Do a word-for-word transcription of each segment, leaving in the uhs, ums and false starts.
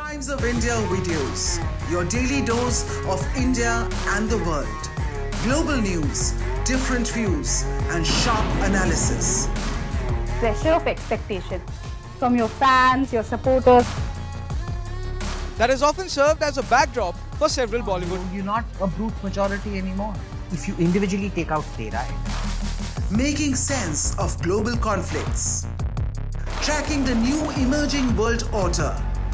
Times of India videos, your daily dose of India and the world. Global news, different views, and sharp analysis. Pressure of expectation from your fans, your supporters. That is often served as a backdrop for several Bollywood. You're not a brute majority anymore. If you individually take out Tehran. Making sense of global conflicts. Tracking the new emerging world order.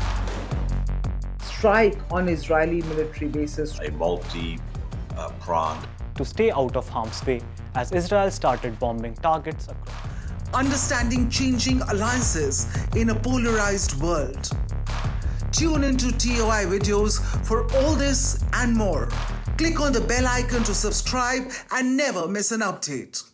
Strike on Israeli military bases. A multi-pronged. To stay out of harm's way as Israel started bombing targets across. Understanding changing alliances in a polarized world. Tune into T O I videos for all this and more. Click on the bell icon to subscribe and never miss an update.